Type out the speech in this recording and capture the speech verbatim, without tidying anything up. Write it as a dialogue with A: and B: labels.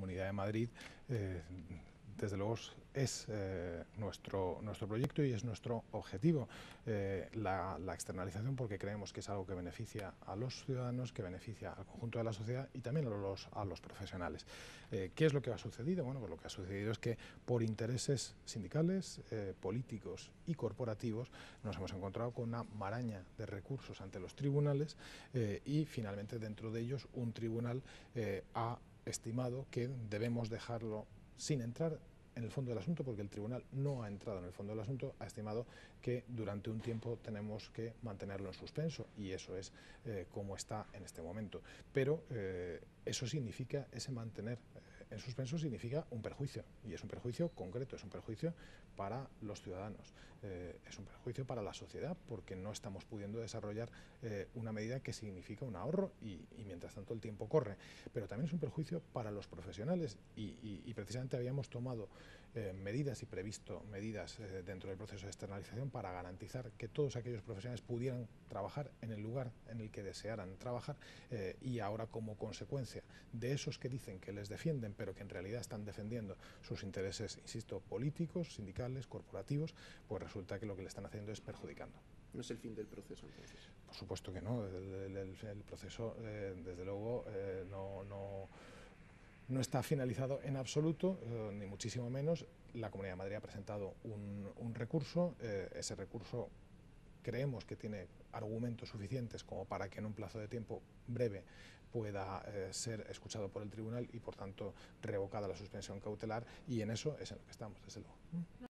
A: Comunidad de Madrid, eh, desde luego es eh, nuestro, nuestro proyecto y es nuestro objetivo, eh, la, la externalización, porque creemos que es algo que beneficia a los ciudadanos, que beneficia al conjunto de la sociedad y también a los, a los profesionales. Eh, ¿Qué es lo que ha sucedido? Bueno, pues lo que ha sucedido es que por intereses sindicales, eh, políticos y corporativos nos hemos encontrado con una maraña de recursos ante los tribunales eh, y finalmente dentro de ellos un tribunal eh, ha estimado que debemos dejarlo sin entrar en el fondo del asunto, porque el tribunal no ha entrado en el fondo del asunto, ha estimado que durante un tiempo tenemos que mantenerlo en suspenso y eso es eh, como está en este momento. Pero eh, eso significa, ese mantener eh, en suspenso significa un perjuicio y es un perjuicio concreto, es un perjuicio para los ciudadanos, eh, es un perjuicio para la sociedad porque no estamos pudiendo desarrollar eh, una medida que significa un ahorro y, y mientras tanto el tiempo corre, pero también es un perjuicio para los profesionales y, y, y precisamente habíamos tomado eh, medidas y previsto medidas eh, dentro del proceso de externalización para garantizar que todos aquellos profesionales pudieran trabajar en el lugar en el que desearan trabajar eh, y ahora como consecuencia de esos que dicen que les defienden pero que en realidad están defendiendo sus intereses, insisto, políticos, sindicales, corporativos, pues resulta que lo que le están haciendo es perjudicando.
B: ¿No es el fin del proceso entonces?
A: Por supuesto que no, el, el, el proceso eh, desde luego eh, no, no, no está finalizado en absoluto, eh, ni muchísimo menos. La Comunidad de Madrid ha presentado un, un recurso, eh, ese recurso creemos que tiene argumentos suficientes como para que en un plazo de tiempo breve pueda eh, ser escuchado por el tribunal y por tanto revocada la suspensión cautelar y en eso es en lo que estamos, desde luego.